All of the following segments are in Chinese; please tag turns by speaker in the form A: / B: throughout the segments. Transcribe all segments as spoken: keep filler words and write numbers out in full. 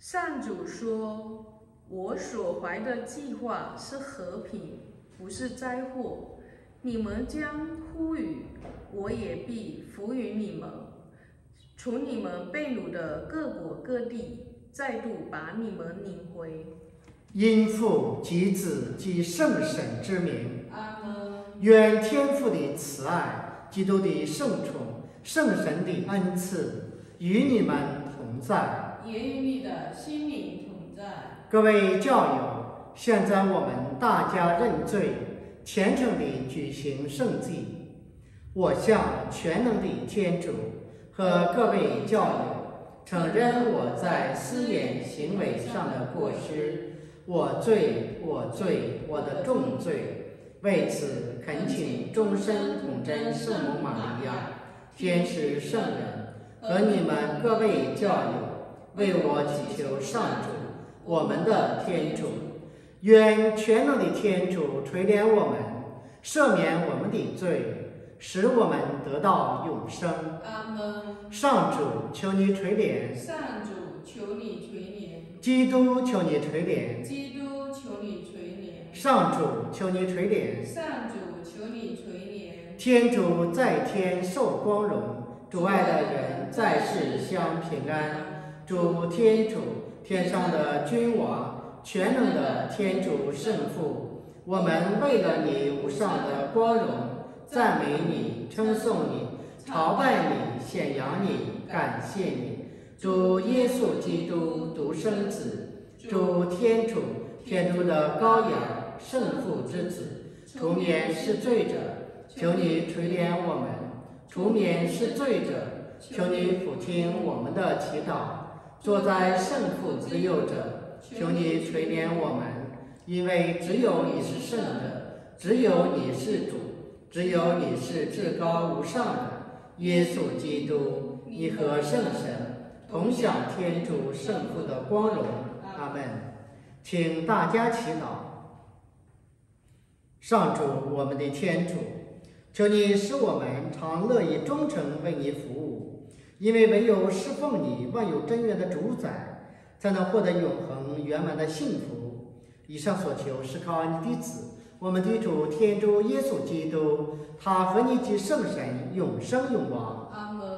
A: 上主说：“我所怀的计划是和平，不是灾祸。你们将呼吁，我也必扶于你们，从你们被掳的各国各地，再度把你们领回。”
B: 因父及子及圣神之名，
A: 阿门。
B: 愿天父的慈爱、基督的圣宠、圣神的恩赐与你们同在，
A: 也与你的心灵同在。
B: 各位教友，现在我们大家认罪，虔诚地举行圣祭。我向全能的天主和各位教友承认我在思言行为上的过失，我罪，我罪，我的重罪。为此，恳请终身统真圣母玛利亚、天使圣人和你们各位教友，为我祈求上主，我们的天主。愿全能的天主垂怜我们，赦免我们的罪，使我们得到永生。
A: 阿门。
B: 上主，求你垂怜；
A: 上主，求你垂怜；
B: 基督，求你垂怜；
A: 基督，求你垂怜；
B: 上主，求你垂怜；
A: 上主，求你垂怜。
B: 天主在天受光荣，主爱的人在世享平安。主天主，天上的君王，全能的天主圣父，我们为了你无上的光荣，赞美你，称颂你，朝拜你，显扬你，感谢你。主耶稣基督独生子，主天主，天主的羔羊，圣父之子，除免是罪者，求你垂怜我们；除免是罪者，求你俯听我们的祈祷。坐在圣父之右者，求你垂怜我们，因为只有你是圣的，只有你是主，只有你是至高无上的耶稣基督，你和圣神同享天主圣父的光荣。阿门。请大家祈祷。上主，我们的天主，求你使我们常乐意忠诚为你服务，因为唯有侍奉你万有真愿的主宰，才能获得永恒圆满的幸福。以上所求是靠你的子，我们的主天主耶稣基督，他和你及圣神永生永王。
A: 阿门。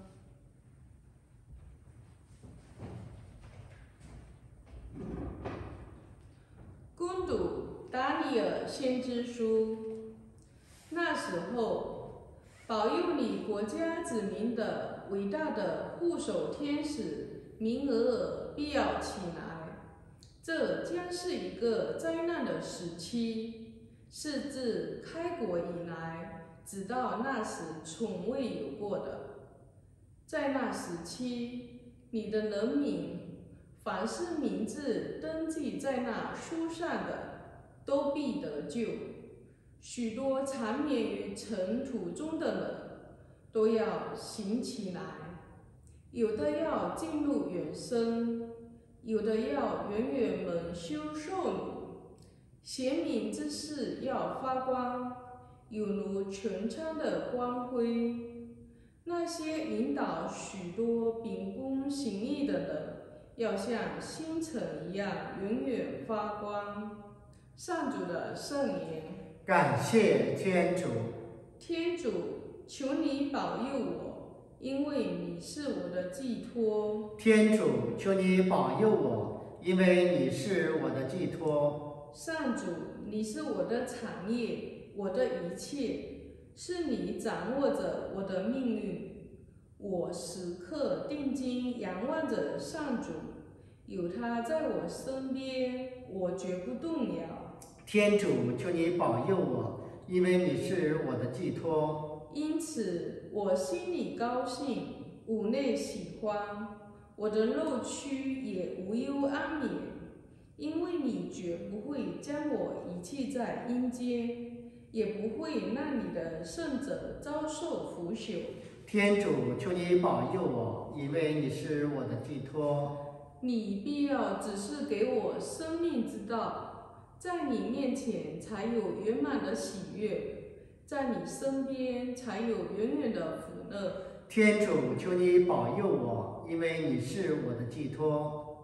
A: 攻读达尼尔先知书。那时候，保佑你国家子民的伟大的护守天使明额尔必要起来，这将是一个灾难的时期，是自开国以来直到那时从未有过的。在那时期，你的人民，凡是名字登记在那书上的，都必得救。许多长眠于尘土中的人，都要醒起来，有的要进入永生，有的要远远蒙羞受辱。贤明之士要发光，有如穹苍的光辉。那些引导许多秉公行义的人，要像星辰一样永远发光。上主的圣言。
B: 感谢天主。
A: 天主，求你保佑我，因为你是我的寄托。
B: 天主，求你保佑我，因为你是我的寄托。
A: 上主，你是我的产业，我的一切，是你掌握着我的命运。我时刻定睛仰望着上主，有他在我身边，我绝不动摇。
B: 天主，求你保佑我，因为你是我的寄托。
A: 因此，我心里高兴，五内喜欢，我的肉躯也无忧安眠，因为你绝不会将我遗弃在阴间，也不会让你的圣者遭受腐朽。
B: 天主，求你保佑我，因为你是我的寄托。
A: 你必要指示给我生命之道。在你面前才有圆满的喜悦，在你身边才有永远的福乐。
B: 天主，求你保佑我，因为你是我的寄托。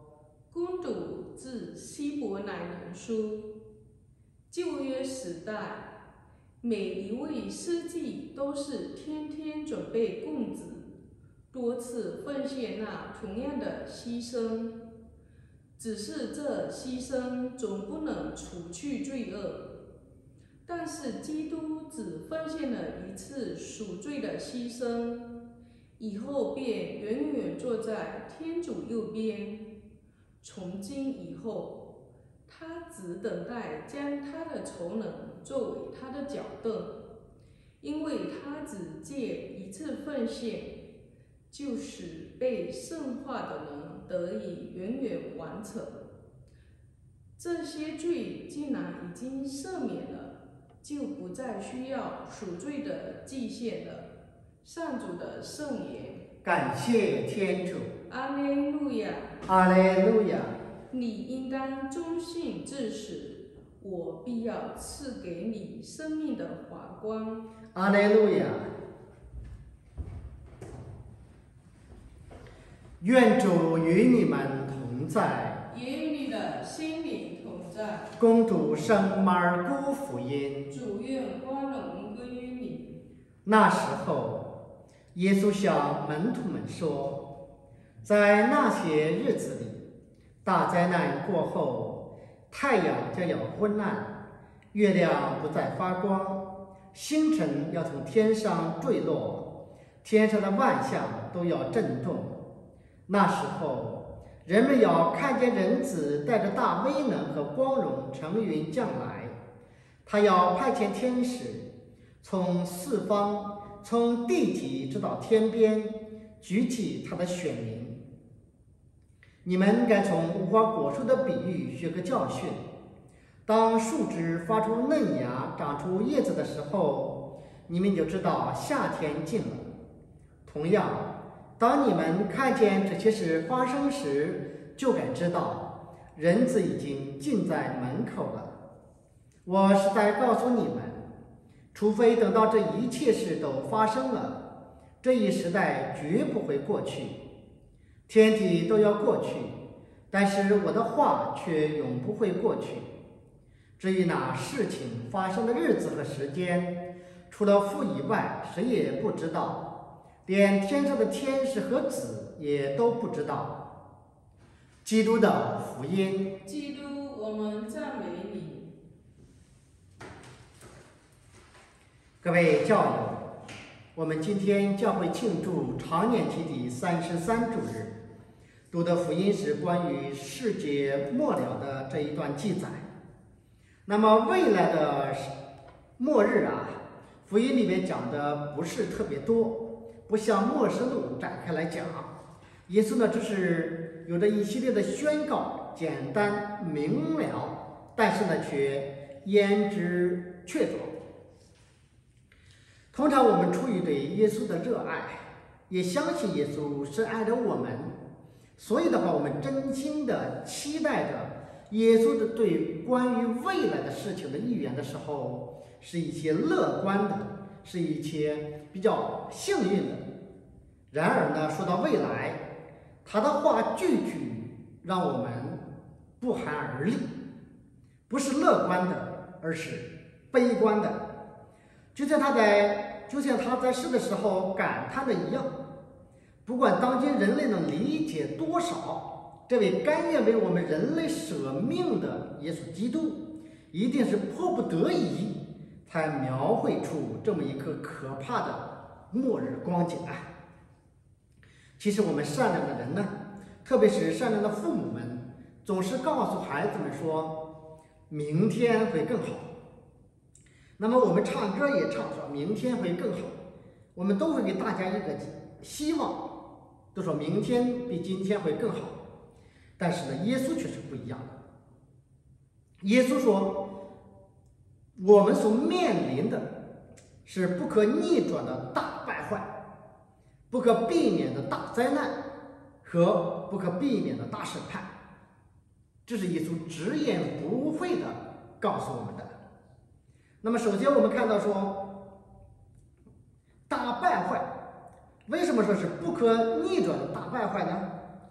A: 攻读自希伯来人书。旧约时代，每一位司祭都是天天准备供子，多次奉献那同样的牺牲。只是这牺牲总不能除去罪恶，但是基督只奉献了一次赎罪的牺牲，以后便永远坐在天主右边。从今以后，他只等待将他的仇人作为他的脚凳，因为他只借一次奉献，就使被圣化的人得以永远完成。这些罪既然已经赦免了，就不再需要赎罪的祭献了。上主的圣言。
B: 感谢天主。
A: 阿肋路亚。
B: 阿肋路亚。
A: 你应当忠信至死，我必要赐给你生命的华光。
B: 阿肋路亚。愿主与你们同在，
A: 也与你的心灵同在。
B: 恭读圣马尔谷福音。
A: 主愿光荣归于你。
B: 那时候，耶稣向门徒们说，在那些日子里，大灾难过后，太阳将要昏暗，月亮不再发光，星辰要从天上坠落，天上的万象都要震动。那时候，人们要看见人子带着大威能和光荣乘云降来，他要派遣天使，从四方，从地极直到天边，举起他的选民。你们该从无花果树的比喻学个教训。当树枝发出嫩芽、长出叶子的时候，你们就知道夏天近了。同样，当你们看见这些事发生时，就该知道人子已经近在门口了。我实在告诉你们，除非等到这一切事都发生了，这一时代绝不会过去。天地都要过去，但是我的话却永不会过去。至于那事情发生的日子和时间，除了父以外，谁也不知道，连天上的天使和子也都不知道。基督的福音。
A: 基督，我们赞美你。
B: 各位教友，我们今天教会庆祝常年期第三十三主日。读的福音是关于世界末了的这一段记载。那么未来的末日啊，福音里面讲的不是特别多，不像默示录展开来讲。耶稣呢，只是有着一系列的宣告，简单明了，但是呢却言之确凿。通常我们出于对耶稣的热爱，也相信耶稣是爱着我们，所以的话，我们真心的期待着耶稣的对关于未来的事情的预言的时候，是一些乐观的，是一些比较幸运的。然而呢，说到未来，他的话句句让我们不寒而栗，不是乐观的，而是悲观的。就像他在就像他在世的时候感叹的一样，不管当今人类能理解多少，这位甘愿为我们人类舍命的耶稣基督，一定是迫不得已才描绘出这么一个可怕的末日光景啊！其实我们善良的人呢，特别是善良的父母们，总是告诉孩子们说，明天会更好。那么我们唱歌也唱说明天会更好，我们都会给大家一个希望，都说明天比今天会更好。但是呢，耶稣却是不一样的。耶稣说，我们所面临的是不可逆转的大败坏，不可避免的大灾难和不可避免的大审判。这是耶稣直言不讳的告诉我们的。那么首先我们看到说，大败坏，为什么说是不可逆转的大败坏呢？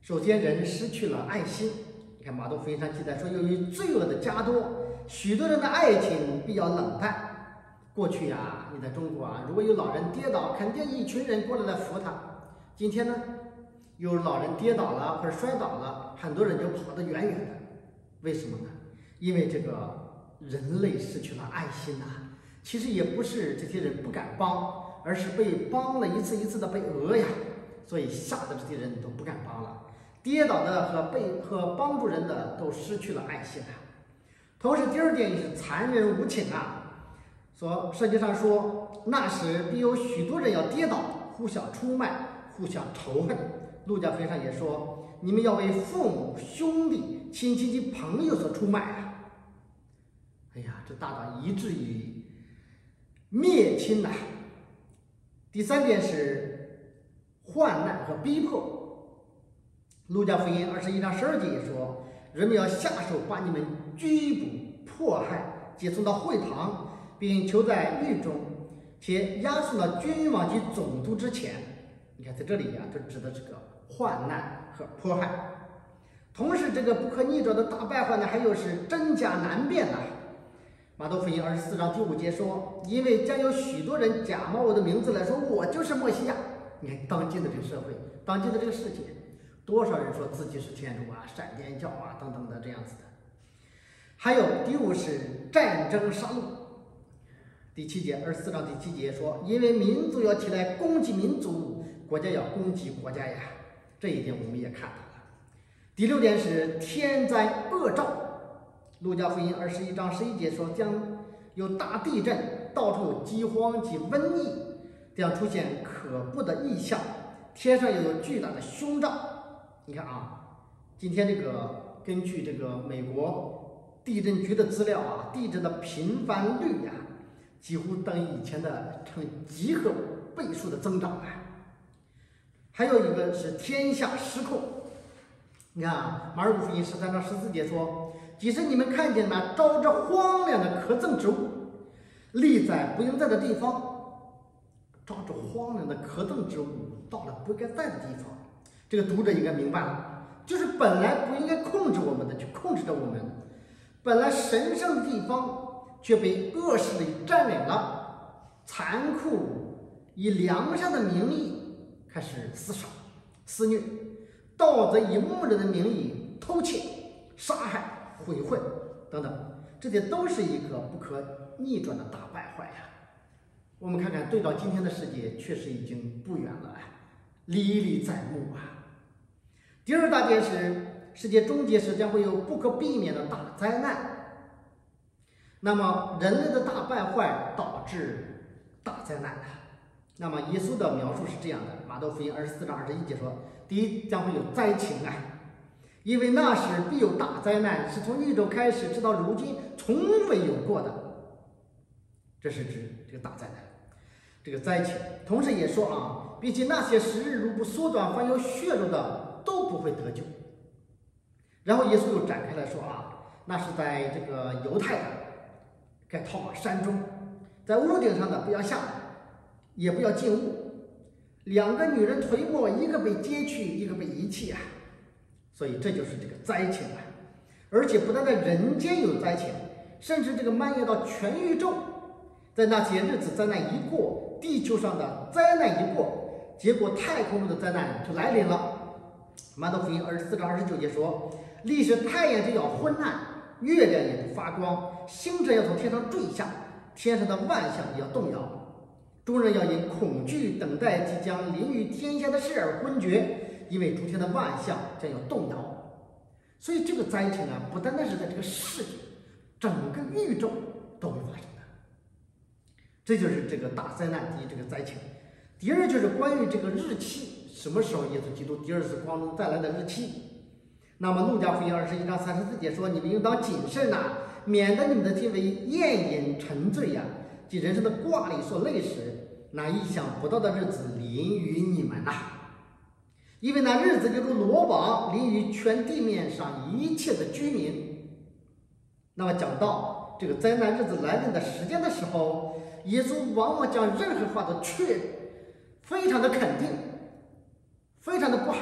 B: 首先，人失去了爱心。你看马太福音上记载说，由于罪恶的加多，许多人的爱情比较冷淡。过去呀，你在中国啊，如果有老人跌倒，肯定一群人过来来扶他。今天呢，有老人跌倒了或者摔倒了，很多人就跑得远远的。为什么呢？因为这个人类失去了爱心呐、啊。其实也不是这些人不敢帮，而是被帮了一次一次的被讹呀，所以吓得这些人都不敢帮了。跌倒的和被和帮助人的都失去了爱心啊。同时，第二点也是残忍无情啊。说圣经上说，那时必有许多人要跌倒，互相出卖，互相仇恨。路加福音上也说，你们要为父母、兄弟、亲戚及朋友所出卖啊。哎呀，这大到以至于灭亲呐、啊。第三点是患难和逼迫。路加福音二十一章十二节也说，人们要下手把你们拘捕、迫害，解送到会堂，并囚在狱中，且押送到君王及总督之前。你看，在这里呀、啊，就指的这个患难和迫害。同时，这个不可逆转的大败坏呢，还有是真假难辨呐、啊。马太福音二十四章第五节说，因为将有许多人假冒我的名字来说，我就是默西亚。你看，当今的这个社会，当今的这个世界，多少人说自己是天主啊、闪电教啊等等的这样子的。还有第五是战争杀戮。第七节，二十四章第七节说，因为民族要起来攻击民族，国家要攻击国家呀。这一点我们也看到了。第六点是天灾恶兆。路加福音二十一章十一节说，将有大地震，到处有饥荒及瘟疫，将出现可怖的异象，天上又有巨大的凶兆。你看啊，今天这个根据这个美国地震局的资料啊，地震的频繁率呀、啊，几乎等于以前的成几何倍数的增长啊。还有一个是天下失控。你看啊，马尔谷福音十三章十四节说，即使你们看见那招着荒凉的可憎之物，立在不应在的地方，招着荒凉的可憎之物到了不该在的地方，这个读者应该明白了，就是本来不应该控制我们的，就控制着我们；本来神圣的地方，却被恶势力占领了，残酷以良善的名义开始厮杀、肆虐。盗贼以牧人的名义偷窃、杀害、毁坏等等，这些都是一个不可逆转的大败坏呀。我们看看，对照今天的世界，确实已经不远了，历历在目啊。第二大件是，世界终结时将会有不可避免的大灾难。那么，人类的大败坏导致大灾难。那么，耶稣的描述是这样的：马太福音二十四章二十一节说，第一，将会有灾情啊，因为那时必有大灾难，是从宇宙开始直到如今从未有过的。这是指这个大灾难，这个灾情。同时也说啊，并且那些时日如不缩短，凡有血肉的都不会得救。然后耶稣又展开来说啊，那是在这个犹太的该逃往山中，在屋顶上的不要下来，也不要进屋。两个女人颓没，一个被接去，一个被遗弃啊。所以这就是这个灾情啊。而且不但在人间有灾情，甚至这个蔓延到全宇宙。在那些日子灾难一过，地球上的灾难一过，结果太空中的灾难就来临了。马太福音二十四章二十九节说，历史太阳就要昏暗，月亮也不发光，星辰要从天上坠下，天上的万象也要动摇。众人要因恐惧等待即将临于天下的事而昏厥，因为诸天的万象将要动摇。所以这个灾情啊，不单单是在这个世界，整个宇宙都会发生的。这就是这个大灾难，第一，这个灾情。第二就是关于这个日期，什么时候耶稣基督第二次光中再来的日期。那么路加福音二十一章三十四节说，你们应当谨慎呐、啊，免得你们的心为宴饮沉醉呀、啊，即人生的挂里所累时，那意想不到的日子临于你们呐、啊，因为那日子就如罗网临于全地面上一切的居民。那么讲到这个灾难日子来临的时间的时候，耶稣往往将任何话都确非常的肯定，非常的不含糊，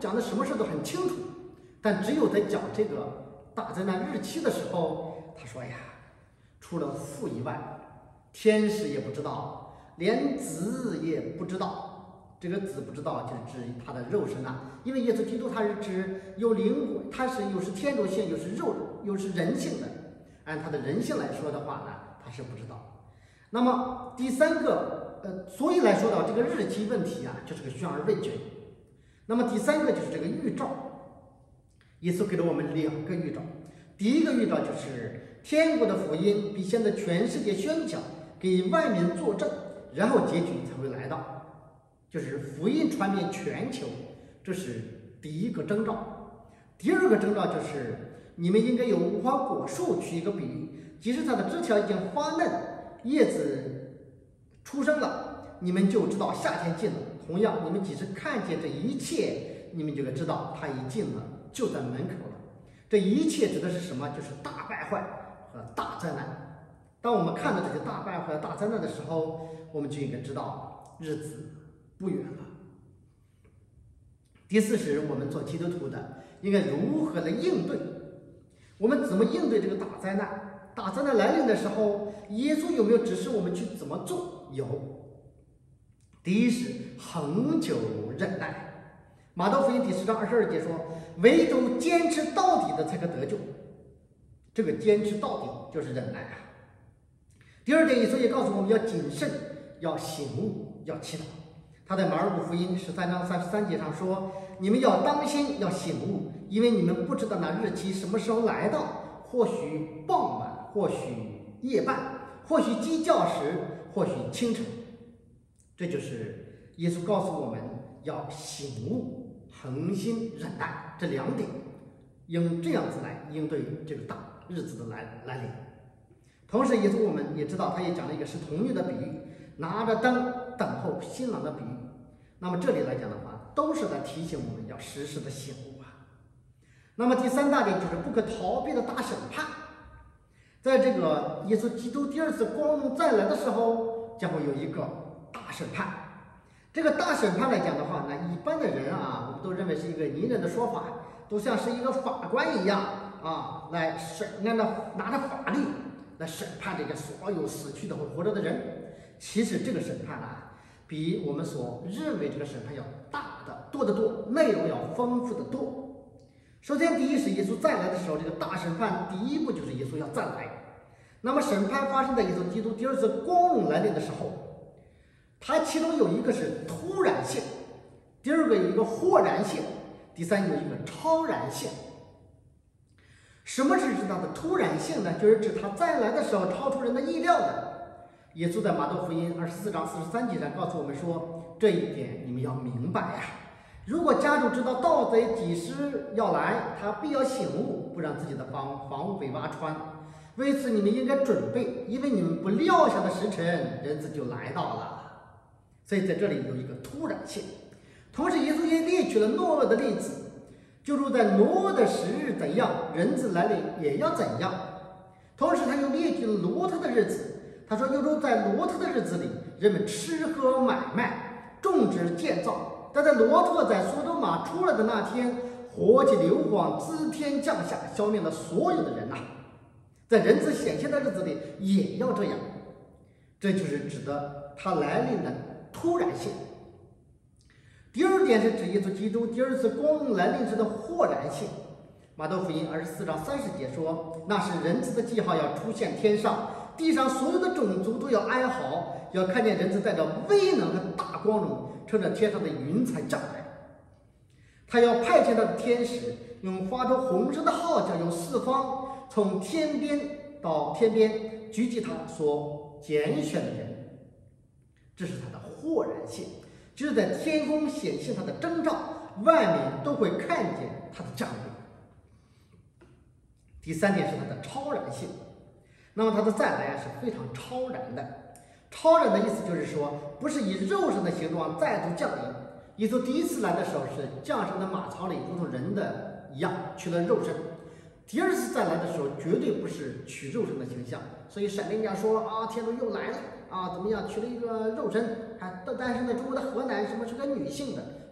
B: 讲的什么事都很清楚，但只有在讲这个大灾难日期的时候，他说呀，除了父以外，天使也不知道，连子也不知道。这个子不知道就是指他的肉身啊，因为耶稣基督他是指有灵魂，他是又是天主性，又是肉，又是人性的。按他的人性来说的话呢，他是不知道。那么第三个，呃，所以来说到这个日期问题啊，就是个悬而未决。那么第三个就是这个预兆，耶稣给了我们两个预兆。第一个预兆就是天国的福音必先在全世界宣讲，给万民作证，然后结局才会来到。就是福音传遍全球，这是第一个征兆。第二个征兆就是你们应该有无花果树取一个比喻，即使它的枝条已经发嫩，叶子出生了，你们就知道夏天近了。同样，你们即使看见这一切，你们就该知道它已近了，就在门口了。这一切指的是什么？就是大败坏和大灾难。当我们看到这些大败坏和大灾难的时候，我们就应该知道日子不远了。第四是我们做基督徒的应该如何来应对？我们怎么应对这个大灾难？大灾难来临的时候，耶稣有没有指示我们去怎么做？有。第一是恒久忍耐。马太福音第十章二十二节说：“唯独坚持到底的才可得救。”这个坚持到底就是忍耐啊。第二点，耶稣也告诉我们要谨慎，要醒悟，要祈祷。他在马尔谷福音十三章三十三节上说：“你们要当心，要醒悟，因为你们不知道那日期什么时候来到，或许傍晚，或许夜半，或许鸡叫时，或许清晨。”这就是耶稣告诉我们要醒悟、恒心、忍耐这两点，应这样子来应对这个大日子的来来临。同时，耶稣我们也知道，他也讲了一个是童女的比喻，拿着灯等候新郎的比喻。那么这里来讲的话，都是在提醒我们要时时的醒悟啊。那么第三大点就是不可逃避的大审判。在这个耶稣基督第二次光荣再来的时候，将会有一个大审判。这个大审判来讲的话呢，一般的人啊，我们都认为是一个拟人的说法，都像是一个法官一样啊，来审按照拿着法律来审判这个所有死去的或活着的人。其实这个审判啊，比我们所认为这个审判要大的多得多，内容要丰富的多。首先，第一是耶稣再来的时候，这个大审判第一步就是耶稣要再来。那么审判发生在耶稣基督第二次光荣来临的时候，它其中有一个是突然性，第二个有一个豁然性，第三有一个超然性。什么是指它的突然性呢？就是指他再来的时候超出人的意料的。耶稣在马太福音二十四章四十三节上告诉我们说，这一点你们要明白呀、啊。如果家主知道盗贼几时要来，他必要醒悟，不让自己的房房屋被挖穿。为此你们应该准备，因为你们不料想的时辰，人子就来到了。所以在这里有一个突然性。同时，耶稣也列举了诺厄的例子，就如在挪厄的时日怎样，人子来临也要怎样。同时，他又列举了罗特的日子。他说，又如在罗特的日子里，人们吃喝买卖、种植建造，但在罗特在索多玛出来的那天，火气硫磺滋天降下，消灭了所有的人呐、啊。在人子显现的日子里，也要这样。这就是指的他来临的突然性。第二点是指耶稣基督第二次光荣来临时的豁然性。马太福音二十四章三十节说，那是人子的记号要出现天上，地上所有的种族都要哀嚎，要看见人子带着威能和大光荣，乘着天上的云彩降来。他要派遣他的天使，用发出红色的号角，由四方从天边到天边举起他所拣选的人。这是他的豁然性，就是在天空显现他的征兆，万民都会看见他的降临。第三点是他的超然性。那么他的再来啊是非常超然的。超然的意思就是说，不是以肉身的形状再度降临。耶稣第一次来的时候是降生在马槽里，如同人的一样取了肉身。第二次再来的时候，绝对不是取肉身的形象。所以闪灵家说啊，天主又来了啊，怎么样，取了一个肉身，还但是呢，中国的河南什么是个女性的，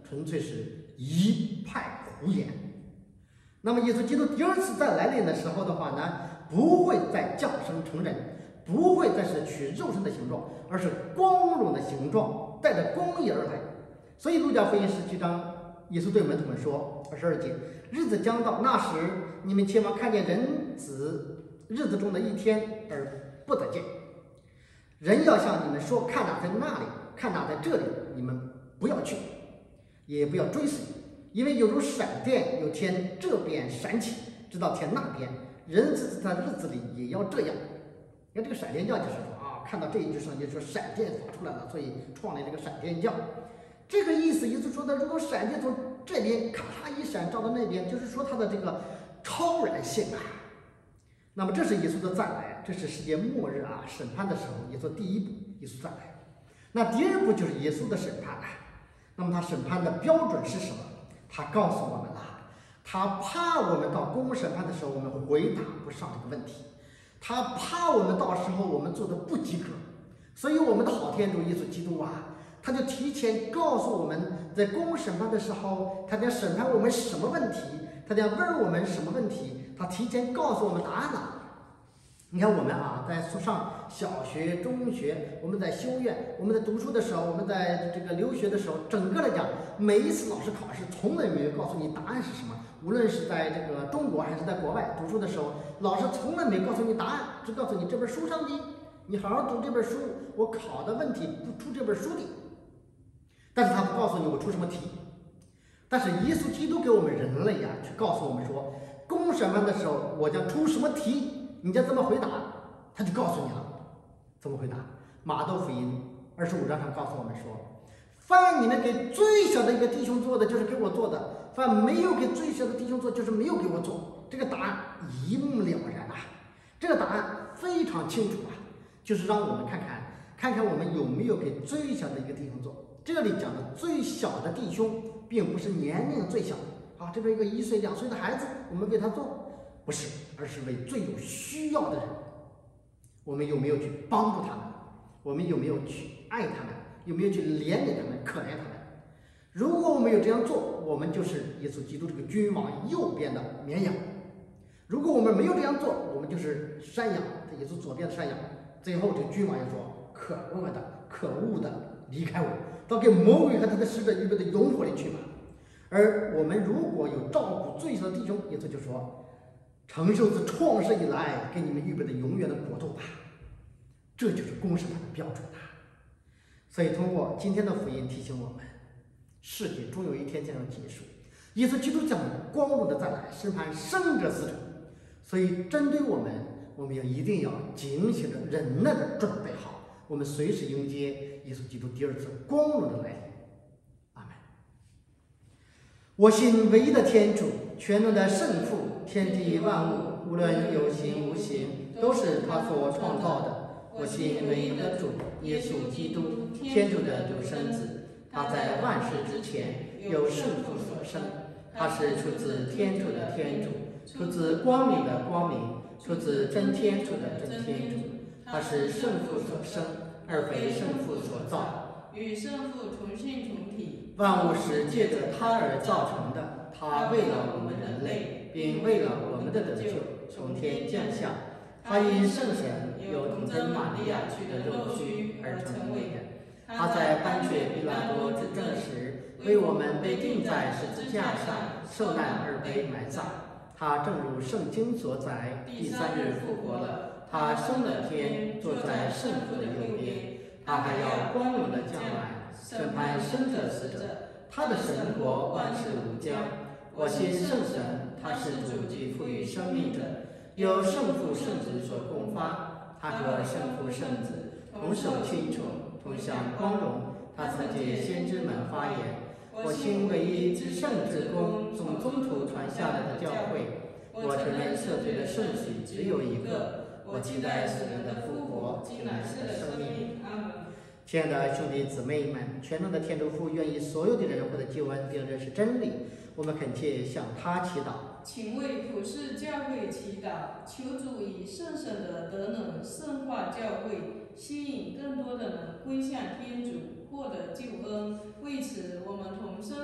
B: 纯粹是一派胡言。那么耶稣基督第二次再来临的时候的话呢，不会再降生成人，不会再是取肉身的形状，而是光荣的形状，带着公义而来。所以路加福音十七章，耶稣对门徒们说，二十二节，日子将到，那时你们切望看见人子日子中的一天而不得见。人要向你们说，看哪在那里，看哪在这里，你们不要去，也不要追随，因为有如闪电，有天这边闪起，直到天那边，人子在日子里也要这样。你看这个闪电教就是说啊，看到这一句上就说闪电发出来了，所以创立这个闪电教。这个意思，也就是说的，如果闪电从这边咔嚓一闪照到那边，就是说它的这个超然性啊。那么这是耶稣的再来，这是世界末日啊审判的时候，耶稣第一步，耶稣再来。那第二步就是耶稣的审判了。那么他审判的标准是什么？他告诉我们了，他怕我们到公审判的时候我们回答不上这个问题，他怕我们到时候我们做的不及格，所以我们的好天主耶稣基督啊，他就提前告诉我们，在公审判的时候，他将审判我们什么问题，他将问我们什么问题，他提前告诉我们答案了。你看我们啊，在上小学、中学，我们在修院，我们在读书的时候，我们在这个留学的时候，整个来讲，每一次老师考试，从来没有告诉你答案是什么。无论是在这个中国还是在国外读书的时候，老师从来没告诉你答案，只告诉你这本书上的，你好好读这本书，我考的问题不出这本书里。但是他不告诉你我出什么题。但是耶稣基督给我们人类呀、啊，却告诉我们说，公审判的时候，我将出什么题。你将怎么回答，他就告诉你了。怎么回答？马窦福音二十五章上告诉我们说，凡你们给最小的一个弟兄做的，就是给我做的；凡没有给最小的弟兄做，就是没有给我做。这个答案一目了然啊，这个答案非常清楚啊，就是让我们看看，看看我们有没有给最小的一个弟兄做。这里讲的最小的弟兄，并不是年龄最小啊，这边一个一岁、两岁的孩子，我们为他做。不是，而是为最有需要的人。我们有没有去帮助他们？我们有没有去爱他们？有没有去怜悯他们、可怜他们？如果我们有这样做，我们就是耶稣基督这个君王右边的绵羊；如果我们没有这样做，我们就是山羊，在耶稣左边的山羊。最后这个君王又说：“可恶的，可恶的，离开我，到给魔鬼和他的使者预备的永火里去吧。”而我们如果有照顾最小的弟兄，耶稣就说：“承受自创世以来给你们预备的永远的国度吧。”这就是公审判的标准啊。所以通过今天的福音提醒我们，世界终有一天将要结束，耶稣基督将光荣的再来审判生者死者。所以针对我们，我们要一定要警醒着、忍耐的准备好，我们随时迎接耶稣基督第二次光荣的来临。阿门。我信唯一的天主，全能的圣父，天地万物，无论有形无形，都是他所创造的。我信唯一的主耶稣基督，天主的独生子，他在万世之前由圣父所生，他是出自天主的天主，出自光明的光明，出自真天主的真天主。他是圣父所生，而非圣父所造，
A: 与圣父同性同体，
B: 万物是借着他而造成的。他为了我们人类，并为了我们的得救，从天降下。他因圣神由童贞玛利亚取的肉躯而成为人。他在班却比拉多执政时，为我们被钉在十字架上受难而被埋葬。他正如圣经所载，第三日复活了。他升了天，坐在圣父的右边。他还要光荣的将来，审判生者死者。他的神国万事无疆。我信圣神，他是主及赋予生命者，由圣父圣子所共发。他和圣父圣子同受亲宠，同享光荣。他曾借先知们发言。我信唯一至圣之功从宗徒传下来的教会。我承认赦罪的圣洗只有一个。我期待死人的复活，期待死的生命。阿门。亲爱的兄弟姊妹们，全能的天主父愿意所有的人获得救恩，并认识真理。我们恳切向他祈祷。
A: 请为普世教会祈祷，求主以圣神的德能圣化教会，吸引更多的人归向天主，获得救恩。为此，我们同声祈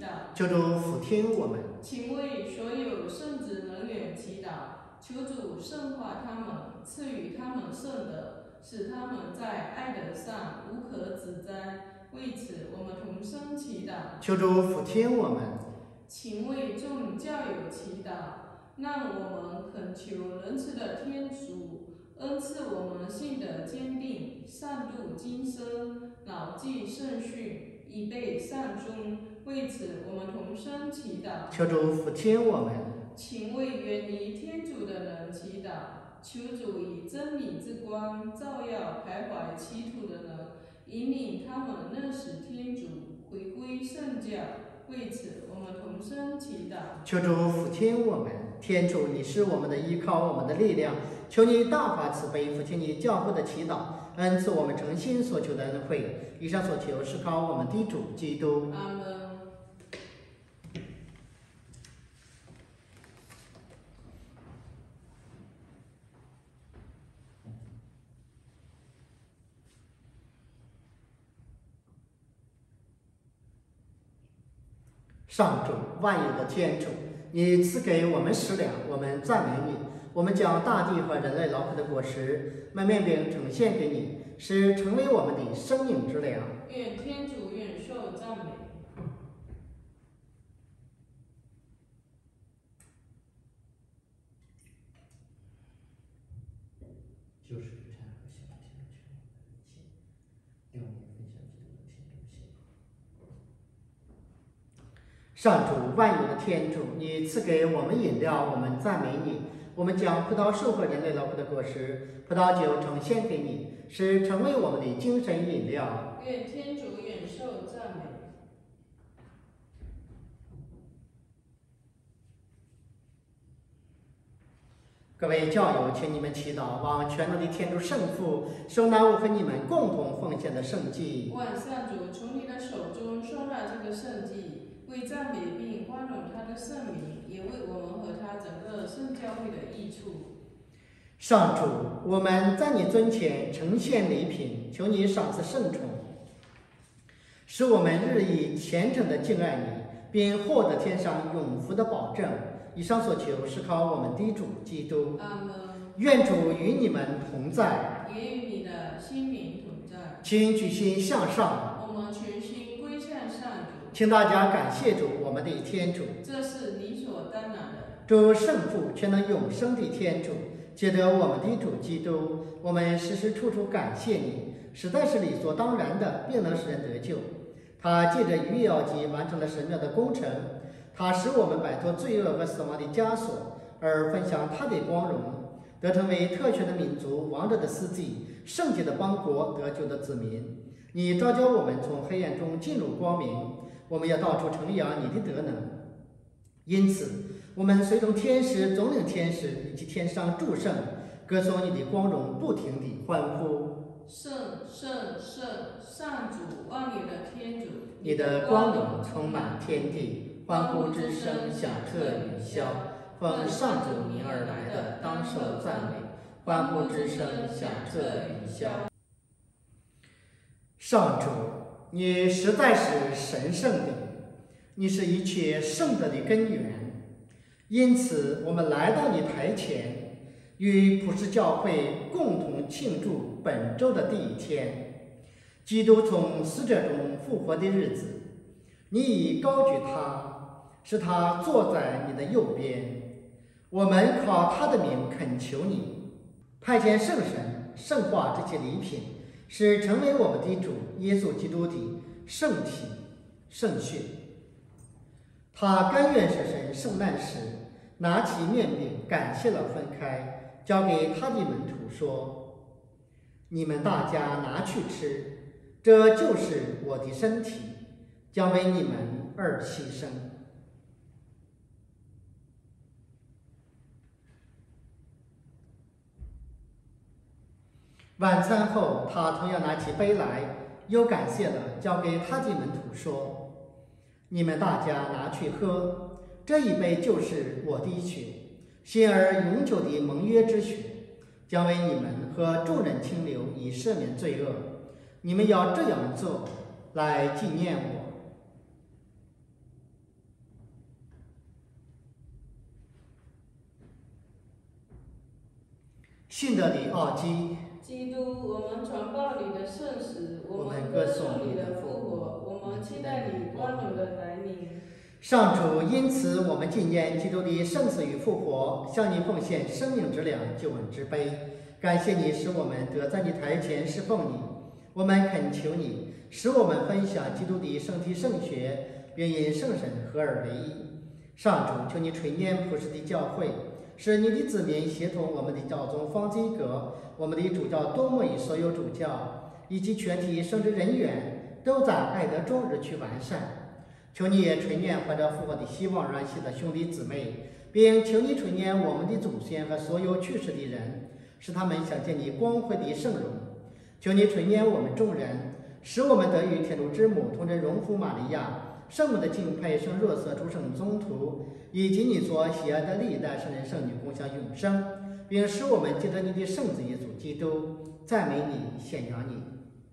A: 祷。
B: 求主俯听我们。
A: 请为所有圣职人员祈祷，求主圣化他们，赐予他们圣德，使他们在爱德上无可指摘。为此，我们同声祈祷。
B: 求主俯听我们。
A: 请为众教友祈祷，让我们恳求仁慈的天主恩赐我们信德坚定，善度今生，牢记圣训，以备善终。为此，我们同声祈祷。
B: 求主俯听我们。
A: 请为远离天主的人祈祷，求主以真理之光照耀徘徊歧途的人，引领他们认识天主，回归圣教。为此，我们同声祈祷。
B: 求主俯听我们。天主，你是我们的依靠，我们的力量。求你大发慈悲，俯听你教会的祈祷，恩赐我们诚心所求的恩惠。以上所求是靠我们的主基督。
A: 阿门。
B: 上主，万有的天主，你赐给我们食粮，我们赞美你。我们将大地和人类劳苦的果实麦面饼呈现给你，使成为我们的生命之粮。
A: 愿天主愿受赞美。
B: 救赎之战和小天的全一切，令我们分享基督的天主性。上主，万有的天主，你赐给我们饮料，我们赞美你。我们将葡萄树和人类劳苦的果实、葡萄酒呈现给你，使成为我们的精神饮料。
A: 愿天主愿受赞美。
B: 各位教友，请你们祈祷，望全能的天主圣父收纳我和你们共同奉献的圣祭。
A: 万上主从你的手中收纳这个圣祭，为赞美并光荣他的圣名，也为我们和他整个圣教会的益处。
B: 上主，我们在你尊前呈现礼品，求你赏赐圣宠，使我们日益虔诚地敬爱你，并获得天上永福的保证。以上所求是靠我们的主基督。
A: 阿门。
B: 愿主与你们同在，
A: 也与你的心灵同在。
B: 请举心向上。
A: 我们全心归向上主。
B: 请大家感谢主，我们的天主。
A: 这是理所当然的。
B: 主圣父，全能永生的天主，接得我们的主基督，我们时时处处感谢你，实在是理所当然的，并能使人得救。他借着逾越奥祭完成了神妙的工程，他使我们摆脱罪恶和死亡的枷锁，而分享他的光荣，得成为特权的民族、王者的司祭、圣洁的邦国、得救的子民。你召叫我们从黑暗中进入光明，我们要到处称扬你的德能。因此，我们随同天使、总领天使以及天上诸圣，歌颂你的光荣，不停地欢呼。
A: 圣圣圣，上主万有的天主，
B: 你的光荣充满天地，欢呼之声响彻云霄。奉上主名而来的，当受赞美。欢呼之声响彻云霄。上主，你实在是神圣的，你是一切圣德的根源。因此，我们来到你台前，与普世教会共同庆祝本周的第一天，基督从死者中复活的日子。你已高举他，使他坐在你的右边。我们靠他的名恳求你，派遣圣神圣化这些礼品，使成为我们的主耶稣基督的圣体圣血。他甘愿舍身受难时，拿起面饼，感谢了，分开，交给他的门徒说：“你们大家拿去吃，这就是我的身体，将为你们而牺牲。”晚餐后，他同样拿起杯来，又感谢了，交给他的门徒说：“你们大家拿去喝，这一杯就是我的血，新而永久的盟约之血，将为你们和众人清流，以赦免罪恶。你们要这样做，来纪念我。” 信德的奥基，
A: 基督，我们传报你的圣死，我
B: 我们
A: 们
B: 歌颂
A: 歌颂你
B: 你的复
A: 的复活，
B: 活，
A: 我们期待你光荣的来临。
B: 上主，因此我们纪念基督的生死与复活，向你奉献生命之粮、救恩之杯。感谢你使我们得在你台前侍奉你，我们恳求你使我们分享基督的圣体圣血，并因圣神合而为一。上主，求你垂念普世的教会，使你的子民协同我们的教宗方济各、我们的主教多默与所有主教以及全体圣职人员，都在爱德中日趋完善。求你也垂念怀着复活的希望而喜的兄弟姊妹，并求你垂念我们的祖先和所有去世的人，使他们想见你光辉的圣容。求你垂念我们众人，使我们得与天主之母同着荣福玛利亚、圣母的敬佩圣若瑟诸圣宗徒，以及你所喜爱的历代圣人圣女共享永生，并使我们借着你的圣子耶稣基督赞美你、宣扬你。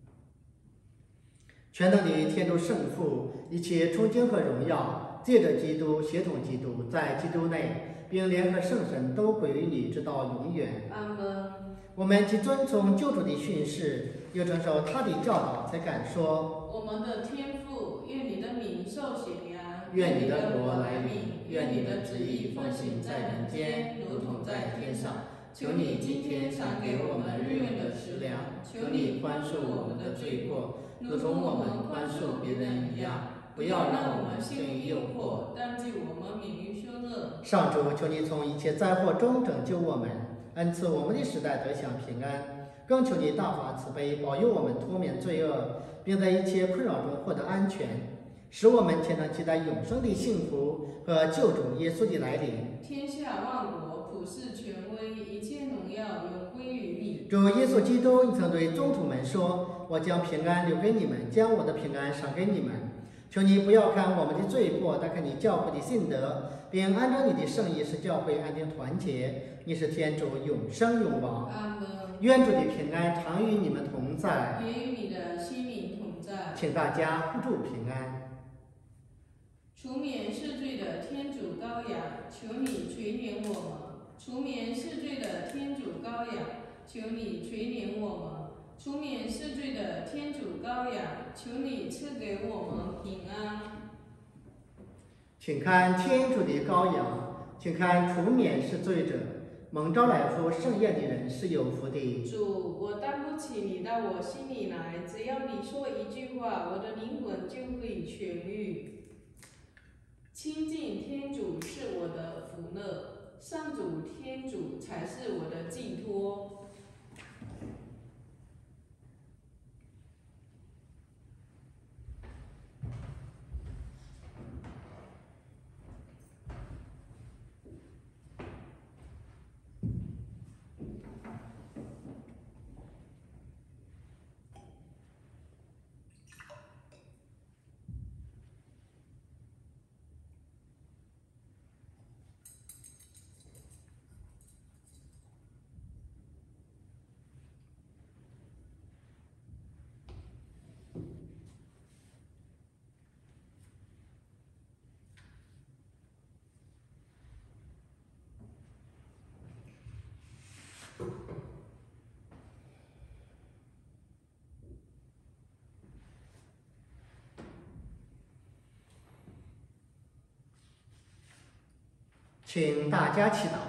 B: 全能的天主圣父，一切崇敬和荣耀借着基督、协同基督，在基督内，并联合圣神，都归于你，直到永远。
A: 阿门。
B: 我们既遵从救主的训示，又承受他的教导，才敢说：
A: 我们的天父，愿你的名受显扬，
B: 愿你的国来
A: 临，
B: 愿你的旨意奉行在人间，如同在天上。求你今天赏给我们日用的食粮，求你宽恕我们的罪过，如同我们宽恕别人一样。不要让我们陷于诱惑，
A: 但救我们免于凶恶。
B: 上主，求你从一切灾祸中拯救我们，恩赐我们的时代得享平安。更求你大发慈悲，保佑我们脱免罪恶，并在一切困扰中获得安全，使我们且能期待永生的幸福和救主耶稣的来临。
A: 天下万国，普世权威，一切荣耀永归于你。
B: 主耶稣基督，你曾对宗徒们说：“我将平安留给你们，将我的平安赏给你们。求你不要看我们的罪过，但看你教会的信德，并按照你的圣意使教会安定团结。你是天主，永生永王。
A: 阿门。
B: 愿主的平安常与你们同在，
A: 也与你的心灵同在。
B: 请大家互助平安。
A: 除免世罪的天主羔羊，求你垂怜我们。除免世罪的天主羔羊，求你垂怜我们。除免世罪的天主羔羊，求你赐给我们平安。
B: 请看天主的羔羊，请看除免世罪者。蒙召来赴盛宴的人是有福的。
A: 主，我担不起你到我心里来，只要你说一句话，我的灵魂就会痊愈。亲近天主是我的福乐，上主天主才是我的寄托。
B: 请大家祈祷。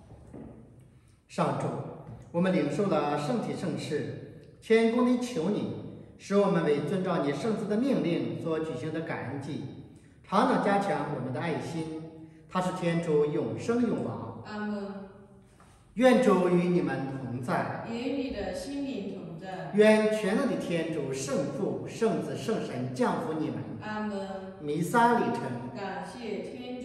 B: 上主，我们领受了圣体圣事，谦恭地求你，使我们为遵照你圣子的命令所举行的感恩祭，常能加强我们的爱心。他是天主永生永王。
A: 阿门。
B: 愿主与你们同在，
A: 也与你的心灵同在。
B: 愿全能的天主圣父、圣子、圣神降福你们。
A: 阿门。
B: 弥撒礼成。
A: 感谢天